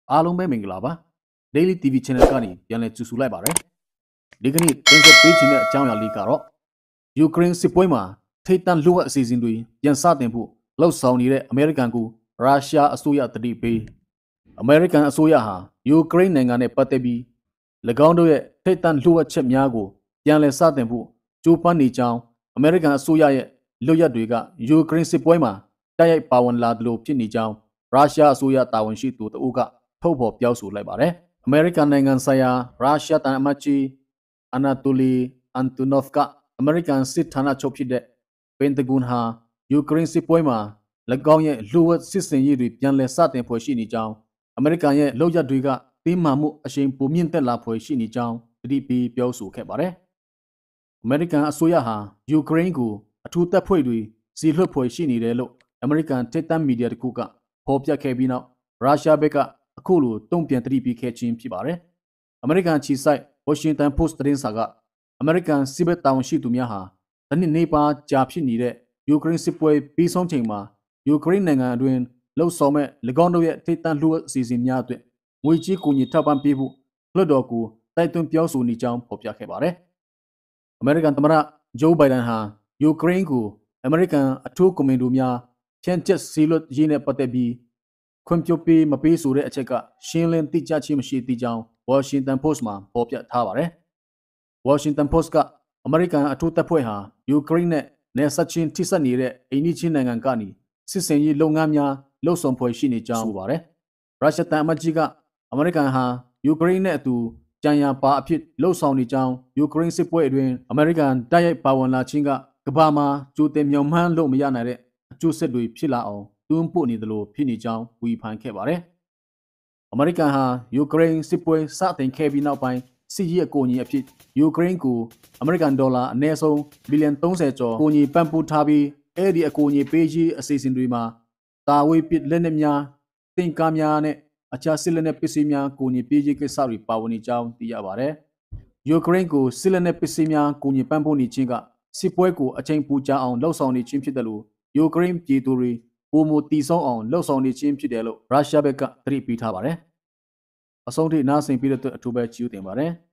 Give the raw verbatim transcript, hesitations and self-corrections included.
အားလုံးပဲမင်္ဂလာပါ Daily တီ ဗီ Channel ကနေပြန်လည်ကြိုဆိုလိုက်ပါရစေဒီကနေ့တင်ဆက်ပေးခြင်းတဲ့အကြောင်းအရာလေးကတော့ယူကရိန်းစစ်ပွဲမှာထိပ်တန်းလူဝက်အစီအစဉ်တွေပြန်စတင်ဖို့လှုပ်ဆောင်နေတဲ့အမေရိကန်ကိုရုရှားအစိုးရတတိပေးအမေရိကန်အစိုးရဟာယူကရိန်းနိုင်ငံနဲ့ပတ်သက်ပြီး၎င်းတို့ရဲ့ထိပ်တန်းလူဝက်ချက်များကိုပြန်လည်စတင်ဖို့ကြိုးပမ်းနေကြောင်းအမေရိကန်အစိုးရရဲ့လွတ်ရက်တွေကယူကရိန်းစစ်ပွဲမှာတိုက်ရိုက်ပါဝင်လာသလိုဖြစ်နေကြောင်းရုရှားအစိုးရတာဝန်ရှိသူတို့ကထုတ်ဖော်ပြောဆိုလိုက်ပါတယ်။အမေရိကန်နိုင်ငံဆိုင်ရာရုရှားတန်အမတ်ကြီးအနာတိုလီအန်တိုနော့ဖ်ကအမေရိကန်စစ်ဌာနချုပ်ဖြစ်တဲ့ပင်တဂွန်ဟာယူကရိန်းစစ်ပွဲမှာ၎င်းရဲ့လူဝက်စစ်စင်ရေးတွေပြန်လည်စတင်ဖွယ်ရှိနေကြောင်းအမေရိကန်ရဲ့လုပ်ရက်တွေကတင်းမာမှုအရှိန်ပိုမြင့်တက်လာဖွယ်ရှိနေကြောင်းတတိပီပြောဆိုခဲ့ပါတယ်။အမေရိကန်အစိုးရဟာယူကရိန်းကိုအထူးတပ်ဖွဲ့တွေစီလွှတ်ဖွယ်ရှိနေတယ်လို့အမေရိကန်တစ်တမ်းမီဒီယာတခုကဖော်ပြခဲ့ပြီးနောက်ရုရှားဘက်ကအခုလိုတုံ့ပြန်တတိပေးခဲ့ခြင်းဖြစ်ပါတယ်။အမေရိကန်ချီဆိုင်ဝါရှင်တန်ပို့စ်သတင်းစာကအမေရိကန်စစ်ဘက်တာဝန်ရှိသူများဟာတနစ်နေပါကြာဖြစ်နေတဲ့ယူကရိန်းစစ်ပွဲပြီးဆုံးချိန်မှာယူကရိန်းနိုင်ငံအတွင်းလှုပ်ဆောင်မဲ့၎င်းတို့ရဲ့ထိပ်တန်းလှုပ်အစီအစဉ်များအတွက်ငွေကြေးကူညီထောက်ပံ့ပေးဖို့လွှတ်တော်ကိုတိုက်တွန်းပြောဆိုနေကြောင်းဖော်ပြခဲ့ပါတယ်။အမေရိကန်သမ္မတဂျိုးဘိုင်ဒန်ဟာယူကရိန်းကိုအမေရိကန်အထူးကွန်မန်ဒိုများဖြန့်ကျက်စီလွတ်ရေးနဲ့ပတ်သက်ပြီးခွင့်ပြုပေးမပေးဆိုတဲ့အချက်ကရှင်းလင်းတိကျခြင်းမရှိသေးကြောင်းဝါရှင်တန်ပို့စ်မှာဖော်ပြထားပါတယ်။ဝါရှင်တန်ပို့စ်ကအမေရိကန်အထူးတပ်ဖွဲ့ဟာယူကရိန်းနဲ့နယ်စပ်ချင်းထိစပ်နေတဲ့အိန္ဒိချင်းနိုင်ငံကနေစစ်စင်ရေးလုပ်ငန်းများလှုပ်ဆောင်ဖွယ်ရှိနေကြောင်းဆိုပါတယ်။ရုရှားတန်အမတ်ကြီးကအမေရိကန်ဟာယူကရိန်းနဲ့အတူကြံရပါအဖြစ်လှုပ်ဆောင်နေကြောင်းယူကရိန်းစစ်ပွဲအတွင်းအမေရိကန်တိုက်ရိုက်ပါဝင်လာခြင်းကကမ္ဘာမှာကြိုတင်မြောက်မှန်းလို့မရနိုင်တဲ့အကျိုးဆက်တွေဖြစ်လာအောင်တွန်းပို့နေသလိုဖြစ်နေကြောင်းဝေဖန်ခဲ့ပါတယ်။အမေရိကန်ဟာယူကရိန်းစစ်ပွဲစတင်ခဲ့ပြီးနောက်ပိုင်းစစ်ရေးအကူအညီအဖြစ်ယူကရိန်းကိုအမေရိကန်ဒေါ်လာအနည်းဆုံးဘီလီယံသုံးဆယ်ကျော်အကူအညီပံ့ပိုးထားပြီးအဲ့ဒီအကူအညီပေးရေးအစီအစဉ်တွေမှာတာဝေးပစ်လက်နက်များတင်ကားများနဲ့အခြားစစ်လက်နက်ပစ္စည်းများကူညီပေးရေးကိစ္စတွေပါဝင်နေကြောင်းသိရပါတယ်။ယူကရိန်းကိုစစ်လက်နက်ပစ္စည်းများကူညီပံ့ပိုးနေခြင်းကစစ်ပွဲကိုအချိန်ပူကြာအောင်လှုပ်ဆောင်နေခြင်းဖြစ်တယ်လို့ယူကရိန်းပြည်သူတွေပုံမတီဆောင်အောင်လှုပ်ဆောင်နေခြင်းဖြစ်တယ်လို့ရုရှားဘက်ကသတိပေးထားပါတယ်။အဆုံးထိနားဆင်ပြီးတဲ့အတွက်အထူးပဲကျေးဇူးတင်ပါတယ်။